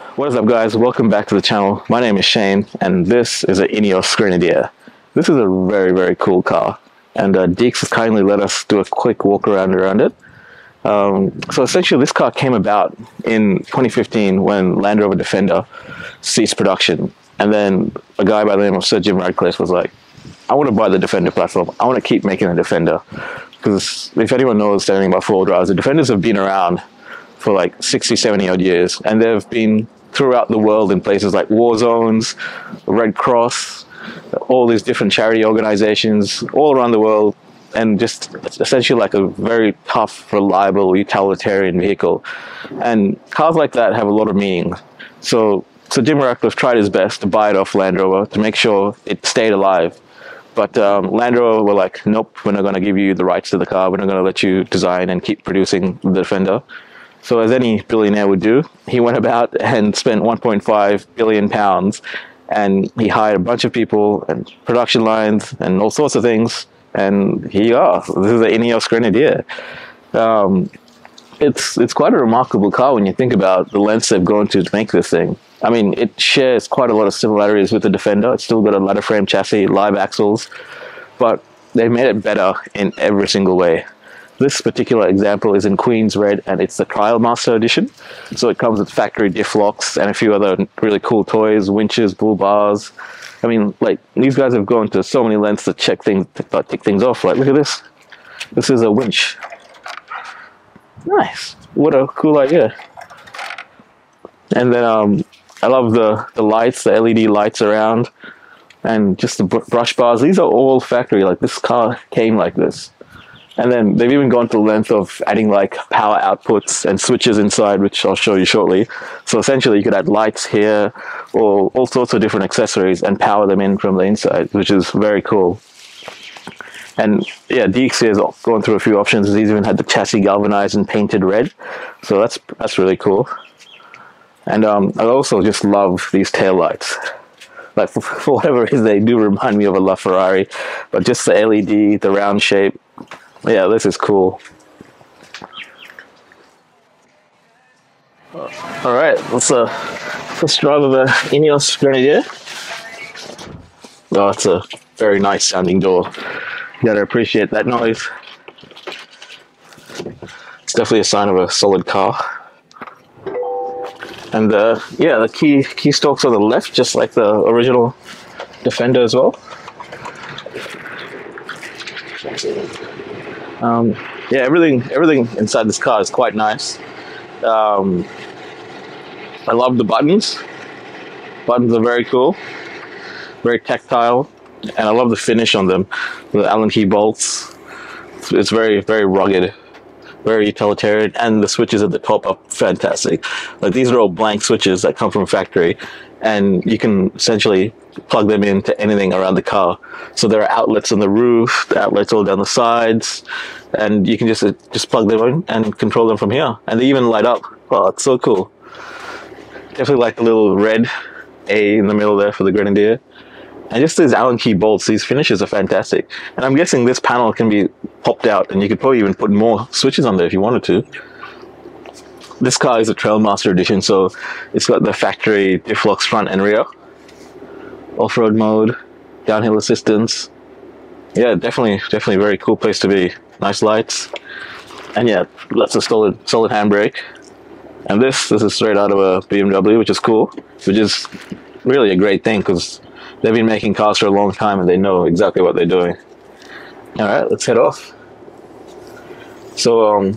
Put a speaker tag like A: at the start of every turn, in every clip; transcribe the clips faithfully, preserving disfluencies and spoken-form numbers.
A: What is up, guys? Welcome back to the channel. My name is Shane, and this is an Ineos Grenadier. This is a very, very cool car, and uh, Deeks has kindly let us do a quick walk around around it. Um, so essentially, this car came about in twenty fifteen when Land Rover Defender ceased production, and then a guy by the name of Sir Jim Radcliff was like, I want to buy the Defender platform. I want to keep making a Defender, because if anyone knows anything about four-wheel drives, the Defenders have been around for like sixty, seventy odd years, and they've been throughout the world in places like war zones, Red Cross, all these different charity organizations all around the world, and just essentially like a very tough, reliable, utilitarian vehicle. And cars like that have a lot of meaning. So, so Jim Radcliff tried his best to buy it off Land Rover to make sure it stayed alive. But um, Land Rover were like, nope, we're not going to give you the rights to the car. We're not going to let you design and keep producing the Defender. So as any billionaire would do, he went about and spent one point five billion pounds, and he hired a bunch of people and production lines and all sorts of things. And here you are. This is the Ineos Grenadier. Um, it's it's quite a remarkable car when you think about the lengths they've gone to to make this thing. I mean, it shares quite a lot of similarities with the Defender. It's still got a ladder frame chassis, live axles, but they've made it better in every single way. This particular example is in Queen's Red, and it's the Trial Master Edition. So it comes with factory diff locks and a few other really cool toys, winches, bull bars. I mean, like, these guys have gone to so many lengths to check things, to tick things off. Like, look at this. This is a winch. Nice. What a cool idea. And then um, I love the, the lights, the L E D lights around, and just the br brush bars. These are all factory. Like, this car came like this. And then they've even gone to the length of adding like power outputs and switches inside, which I'll show you shortly. So essentially you could add lights here or all sorts of different accessories and power them in from the inside, which is very cool. And yeah, Deeks has gone through a few options. He's even had the chassis galvanized and painted red. So that's, that's really cool. And um, I also just love these tail lights. Like for, for whatever reason, they do remind me of a LaFerrari, but just the L E D, the round shape. Yeah, this is cool. All right, let's uh, let's drive the Ineos Grenadier. Oh, it's a very nice sounding door. You gotta appreciate that noise. It's definitely a sign of a solid car. And uh, yeah, the key key stalks on the left, just like the original Defender as well. Um, yeah, everything everything inside this car is quite nice. Um, I love the buttons. Buttons are very cool, very tactile, and I love the finish on them. The Allen key bolts. It's, it's very very rugged, very utilitarian, and the switches at the top are fantastic. Like, these are all blank switches that come from factory, and you can essentially plug them into anything around the car. So there are outlets on the roof, the outlets all down the sides, and you can just uh, just plug them in and control them from here. And they even light up. Oh, it's so cool. Definitely like the little red A in the middle there for the Grenadier. And just these Allen key bolts, these finishes are fantastic. And I'm guessing this panel can be popped out, and you could probably even put more switches on there if you wanted to. This car is a Trailmaster edition, so it's got the factory diff locks front and rear. Off-road mode, downhill assistance. Yeah, definitely, definitely a very cool place to be. Nice lights. And yeah, that's a solid, solid handbrake. And this, this is straight out of a B M W, which is cool. Which is really a great thing, because they've been making cars for a long time and they know exactly what they're doing. All right, let's head off. So, um,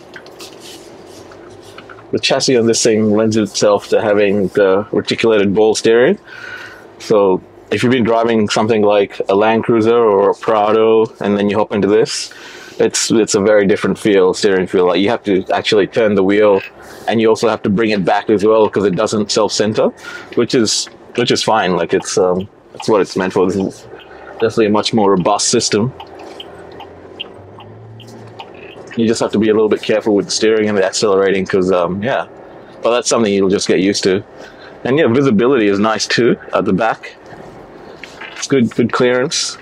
A: the chassis on this thing lends itself to having the reticulated ball steering. So if you've been driving something like a Land Cruiser or a Prado, and then you hop into this, it's it's a very different feel, steering feel. Like, you have to actually turn the wheel, and you also have to bring it back as well, because it doesn't self-center, which is which is fine. Like, it's um that's what it's meant for. This is definitely a much more robust system. You just have to be a little bit careful with the steering and the accelerating, because um yeah, but that's something you'll just get used to. And yeah, visibility is nice too at the back. It's good, good clearance.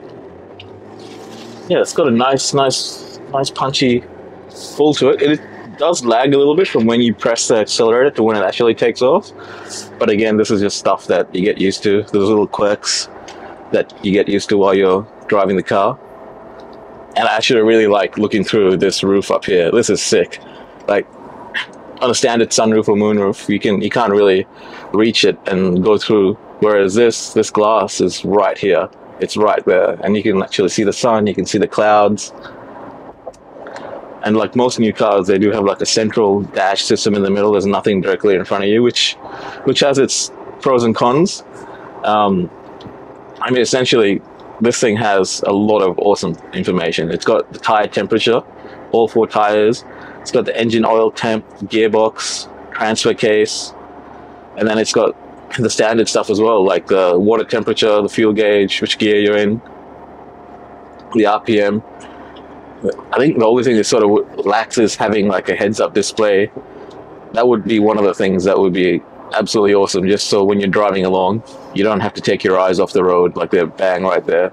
A: Yeah, it's got a nice, nice, nice punchy pull to it. It does lag a little bit from when you press the accelerator to when it actually takes off. But again, this is just stuff that you get used to. Those little quirks that you get used to while you're driving the car. And I actually really like looking through this roof up here. This is sick. Like, on a standard sunroof or moonroof, you can you can't really reach it and go through. Whereas this this glass is right here. It's right there, and you can actually see the sun. You can see the clouds. And like most new cars, they do have like a central dash system in the middle. There's nothing directly in front of you, which which has its pros and cons. Um, I mean, essentially, this thing has a lot of awesome information. It's got the tire temperature, all four tires. It's got the engine oil temp, gearbox, transfer case, and then it's got the standard stuff as well, like the water temperature, the fuel gauge, which gear you're in, the R P M. I think the only thing that sort of lacks is having like a heads-up display. That would be one of the things that would be absolutely awesome, just so when you're driving along, you don't have to take your eyes off the road, like they're bang right there.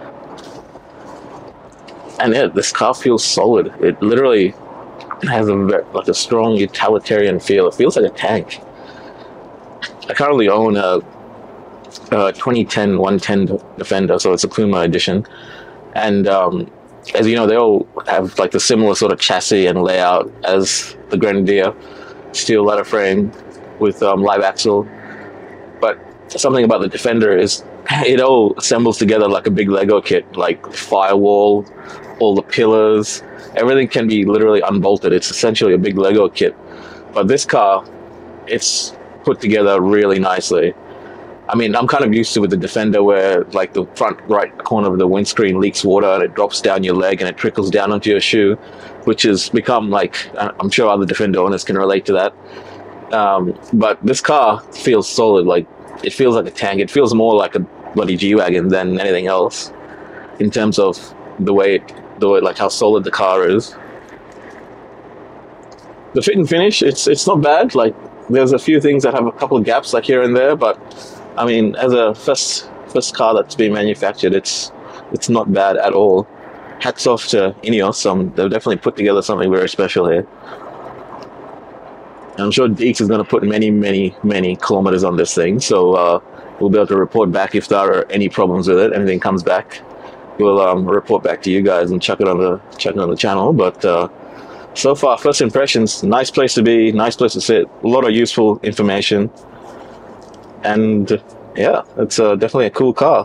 A: And yeah, this car feels solid. It literally has a like a strong utilitarian feel. It feels like a tank. I currently own a, a twenty ten one ten Defender, so it's a Puma edition. And um, as you know, they all have like the similar sort of chassis and layout as the Grenadier, steel ladder frame with um, live axle. But something about the Defender is it all assembles together like a big Lego kit, like firewall, all the pillars, everything can be literally unbolted. It's essentially a big Lego kit. But this car, it's put together really nicely. I mean, I'm kind of used to with the Defender where like the front right corner of the windscreen leaks water and it drops down your leg and it trickles down onto your shoe, which has become like, I'm sure other Defender owners can relate to that. Um, but this car feels solid. Like, it feels like a tank. It feels more like a bloody G-Wagon than anything else in terms of the way, it, the way, like how solid the car is. The fit and finish, it's it's not bad. Like, there's a few things that have a couple of gaps like here and there, but I mean, as a first first car that's being manufactured, it's it's not bad at all. Hats off to Ineos. Um, they've definitely put together something very special here. And I'm sure Deeks is going to put many, many, many kilometers on this thing, so uh, we'll be able to report back if there are any problems with it. Anything comes back, we'll um, report back to you guys and chuck it on the chuck it on the channel. But uh, so far, first impressions, nice place to be, nice place to sit, a lot of useful information, and yeah, it's uh, definitely a cool car.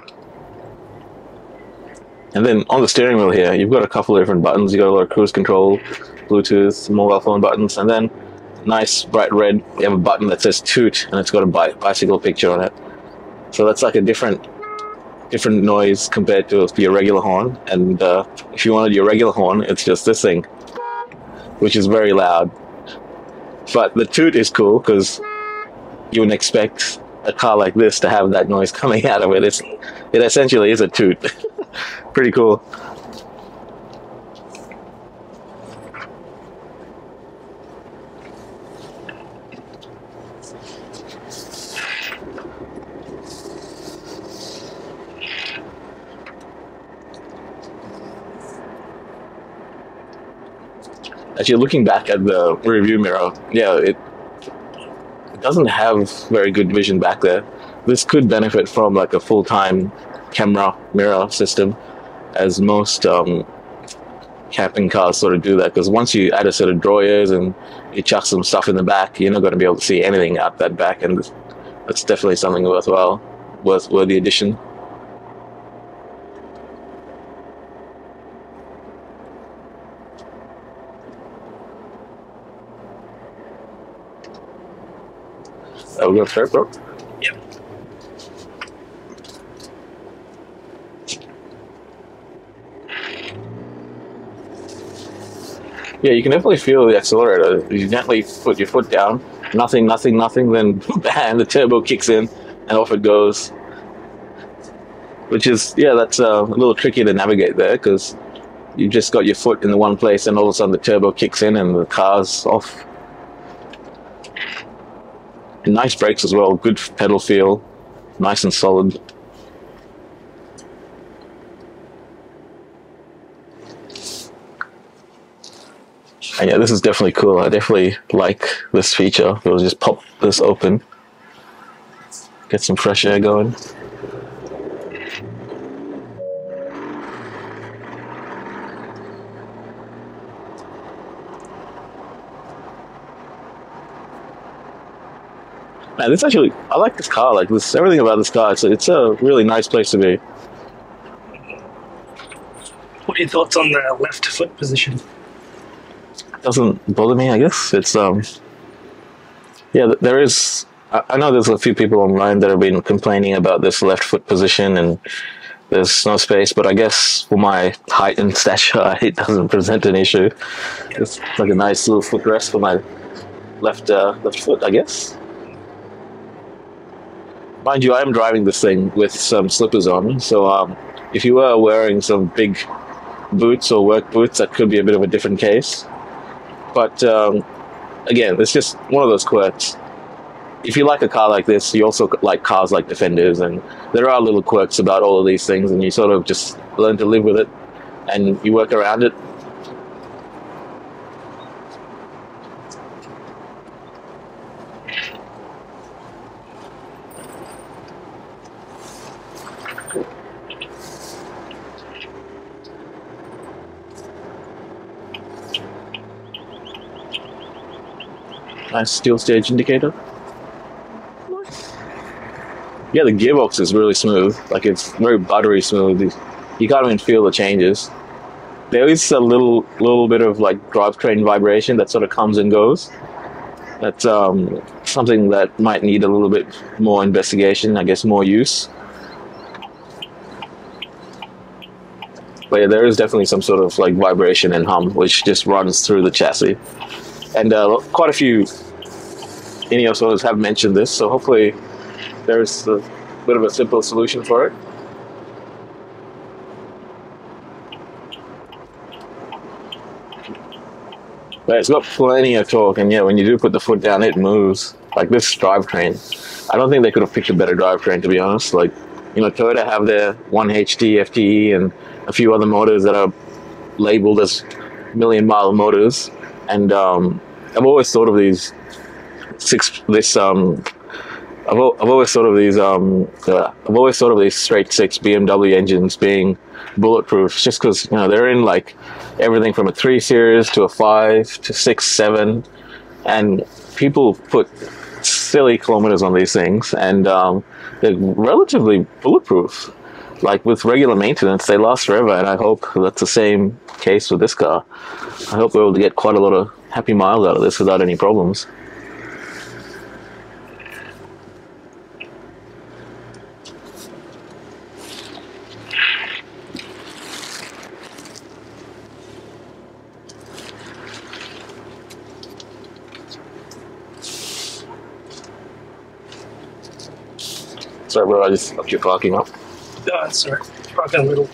A: And then on the steering wheel here, you've got a couple of different buttons. You've got a lot of cruise control, Bluetooth, mobile phone buttons, and then nice bright red, you have a button that says toot, and it's got a bi bicycle picture on it. So that's like a different different noise compared to your regular horn. And uh, if you wanted your regular horn, it's just this thing, which is very loud. But the toot is cool because you wouldn't expect a car like this to have that noise coming out of it. It's, it essentially is a toot. Pretty cool. Actually, looking back at the review mirror, yeah, it, it doesn't have very good vision back there. This could benefit from like a full-time camera mirror system, as most um, camping cars sort of do that, because once you add a set of drawers and you chuck some stuff in the back, you're not going to be able to see anything out that back, and that's definitely something worthwhile, worth worthy addition. Are we going to start, bro? Yep. Yeah, you can definitely feel the accelerator. You gently put your foot down, nothing, nothing, nothing, then bam, the turbo kicks in, and off it goes. Which is, yeah, that's uh, a little tricky to navigate there, because you just got your foot in the one place, and all of a sudden the turbo kicks in, and the car's off. And nice brakes as well, good pedal feel, nice and solid. And yeah, this is definitely cool. I definitely like this feature. We'll just pop this open, get some fresh air going. Man, this actually, I like this car. Like this, everything about this car. It's a, it's a really nice place to be.
B: What are your thoughts on the left foot position?
A: It doesn't bother me, I guess. It's um, yeah, there is. I, I know there's a few people online that have been complaining about this left foot position, and there's no space. But I guess for my height and stature, it doesn't present an issue. It's like a nice little footrest for my left uh, left foot, I guess. Mind you, I am driving this thing with some slippers on, so um, if you were wearing some big boots or work boots, that could be a bit of a different case. But um, again, it's just one of those quirks. If you like a car like this, you also like cars like Defenders, and there are little quirks about all of these things, and you sort of just learn to live with it, and you work around it. Nice steel stage indicator. Yeah, the gearbox is really smooth. Like, it's very buttery smooth. You can't even feel the changes. There is a little little bit of like drivetrain vibration that sort of comes and goes. That's um, something that might need a little bit more investigation, I guess more use. But yeah, there is definitely some sort of like vibration and hum which just runs through the chassis. And uh, quite a few Ineos owners have mentioned this, so hopefully there's a bit of a simple solution for it. But it's got plenty of torque, and yeah, when you do put the foot down, it moves. Like this drivetrain, I don't think they could have picked a better drivetrain, to be honest. Like, you know, Toyota have their one H T, F T E, and a few other motors that are labeled as million mile motors. And um, I've always thought of these six, this, um, I've, I've always thought of these, um, uh, I've always thought of these straight six B M W engines being bulletproof, just because, you know, they're in like everything from a three series to a five to six, seven, and people put silly kilometers on these things, and um, they're relatively bulletproof. Like with regular maintenance, they last forever, and I hope that's the same case with this car. I hope we're able to get quite a lot of happy miles out of this without any problems. Sorry, bro, I just left you parking up.
B: Oh, that's all right. Parking a little.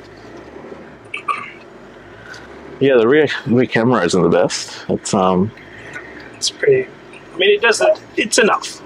A: Yeah, the rear rear camera isn't the best. It's um,
B: It's pretty. I mean, it doesn't. It's enough.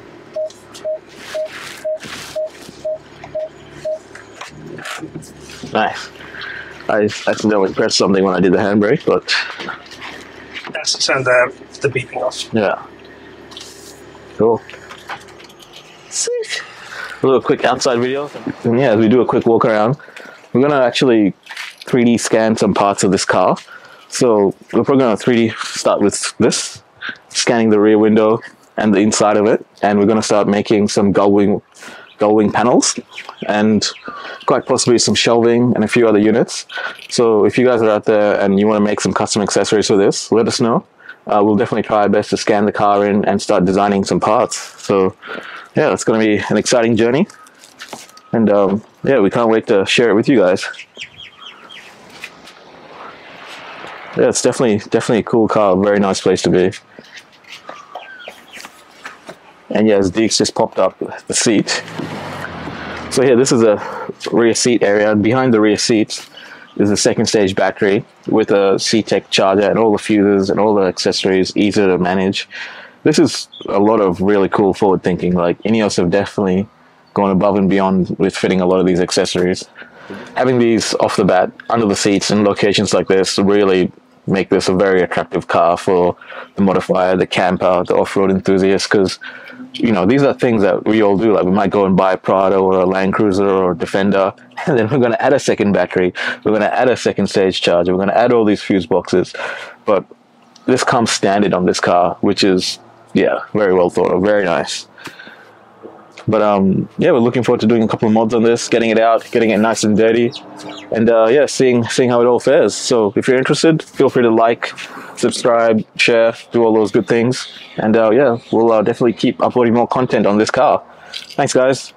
A: nice. I accidentally pressed something when I did the handbrake, but
B: That's the sound the the beeping off.
A: yeah, cool. Sick. A little quick outside video. And yeah, as we do a quick walk around, we're gonna actually three D scan some parts of this car. So we're probably gonna three D start with this, scanning the rear window and the inside of it, and we're gonna start making some gull wing, gull wing panels, and quite possibly some shelving and a few other units. So if you guys are out there and you want to make some custom accessories for this, let us know. Uh, we'll definitely try our best to scan the car in and start designing some parts. So yeah, it's going to be an exciting journey, and um, yeah, we can't wait to share it with you guys. Yeah, it's definitely definitely a cool car, very nice place to be. And yeah, as Deeks just popped up the seat. So here, this is a rear seat area, and behind the rear seat is a second stage battery with a C-Tech charger and all the fuses and all the accessories, easy to manage. This is a lot of really cool forward thinking. Like, Ineos have definitely gone above and beyond with fitting a lot of these accessories. Having these off the bat under the seats in locations like this really make this a very attractive car for the modifier, the camper, the off-road enthusiast, because you know, these are things that we all do. Like, we might go and buy a Prado or a Land Cruiser or a Defender, and then we're going to add a second battery, we're going to add a second stage charger, we're going to add all these fuse boxes. But this comes standard on this car, which is, yeah, very well thought of, very nice. But um, yeah, we're looking forward to doing a couple of mods on this, getting it out, getting it nice and dirty, and uh, yeah, seeing seeing how it all fares. So if you're interested, feel free to like, subscribe, share, do all those good things, and uh, yeah, we'll uh, definitely keep uploading more content on this car. Thanks, guys.